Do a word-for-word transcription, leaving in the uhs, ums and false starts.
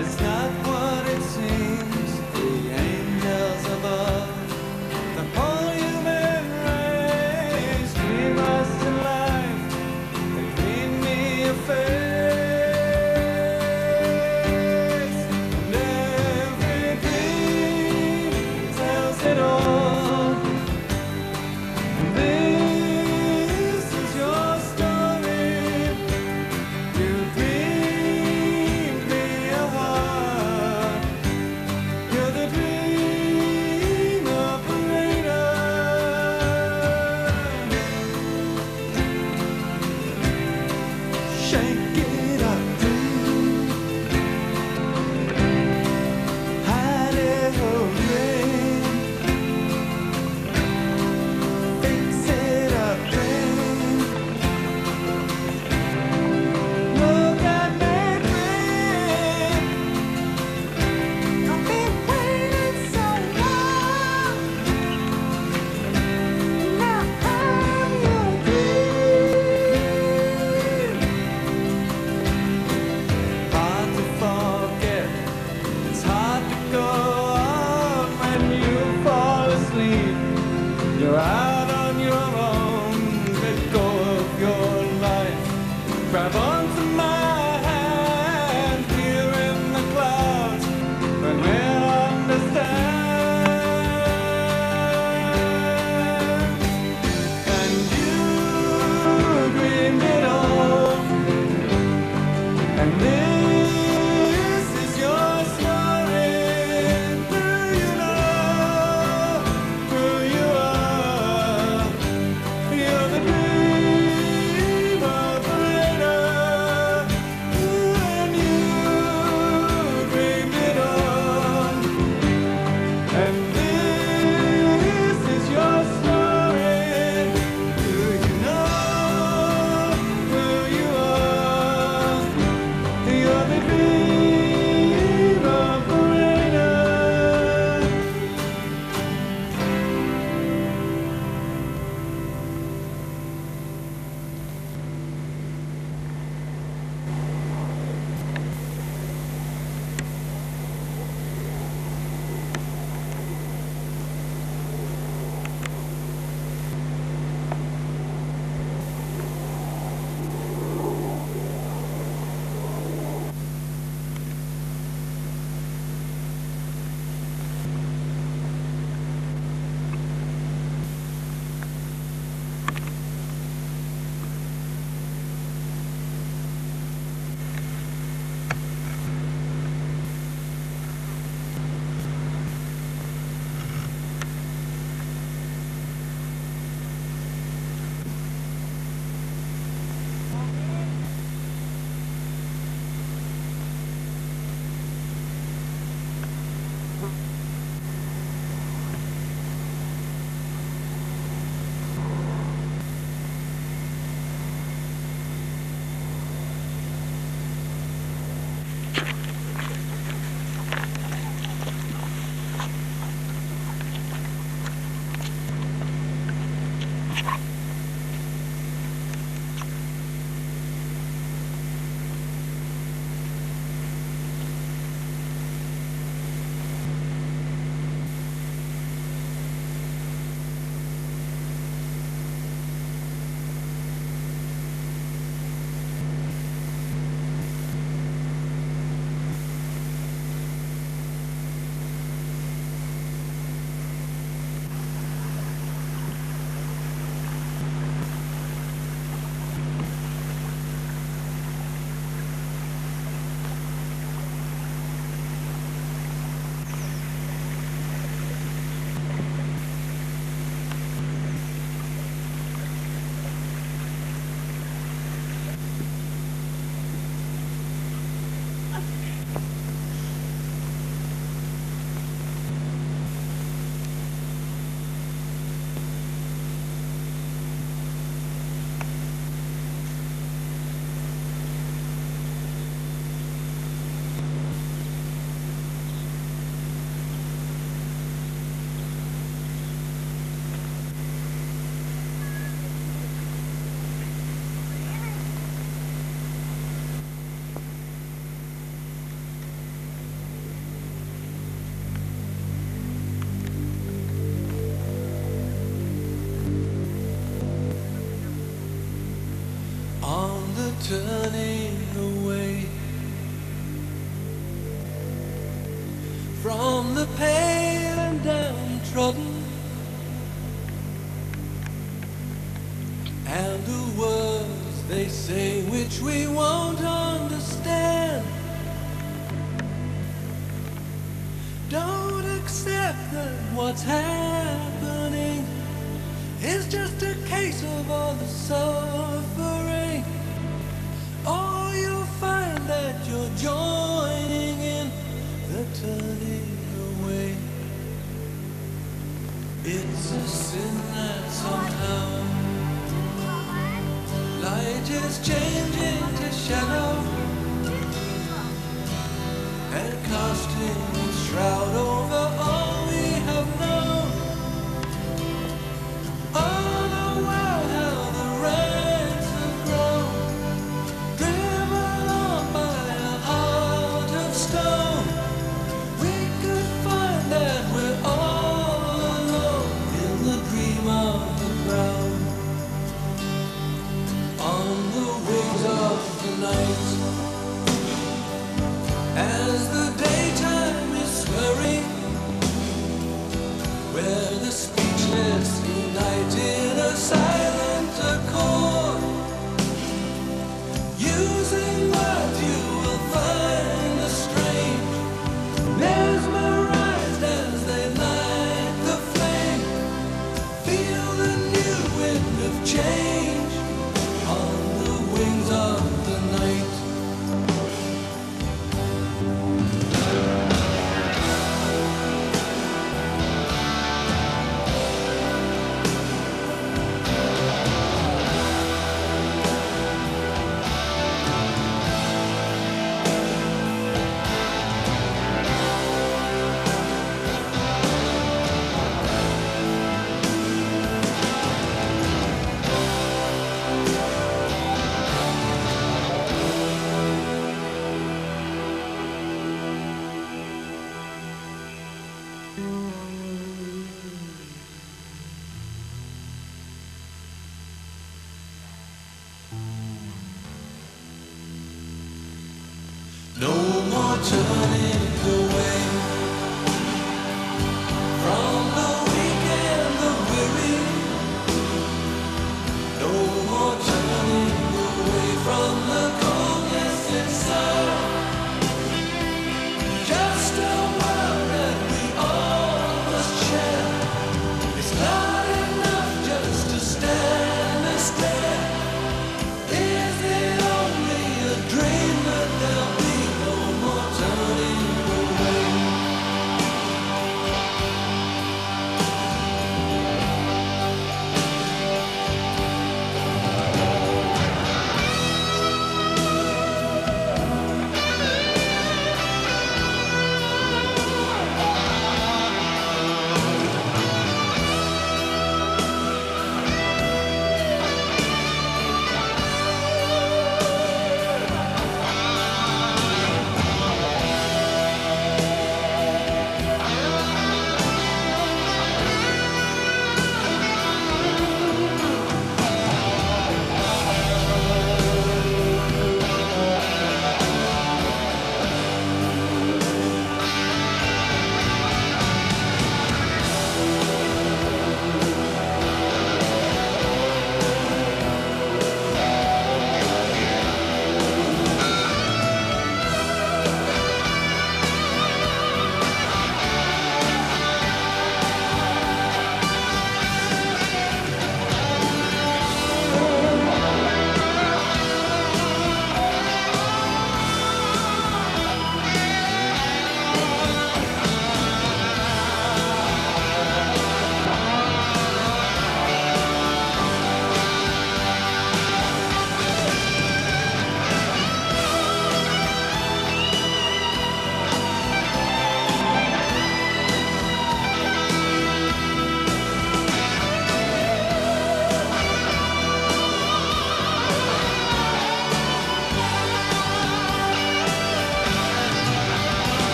it's not what it seems. The angels above, the whole human race, dream us to life. They dream me a face, and every dream tells it all. And this is your story. You dreamed me a heart. You're the dream operator. Shake it up, dream. Hide it away. Fix it up, dream. Look at me, dream. I've been waiting so long. Now I'm your dream. Hard to forget. It's hard to go on when you fall asleep. You're out on your own. Let go of your life. Grab onto my hand here in the clouds when we'll understand. And you dreamed it all. And this is your story. Do you know who you are? You're the dream operator. And you dreamed it all. And this is your story. Do you know who you are? You're the dream operator. turning away from the pale and downtrodden, and the words they say which we won't understand. Don't accept that what's happening is just a case of all the suffering. Or you'll find that you're joining in the turning away. It's a sin that somehow light is changing to shadow and casting its shroud over all we have known. Oh, the world, how the ranks have grown, driven on by a heart of stone. We could find that we're all alone in the dream of the crowd. On the wings of the night, as the daytime is swirling, where the speechless unite in a silent accord. Using words you will find the strange, mesmerized as they light the flame. Feel the new wind of change on the wings of the night. No more turning away.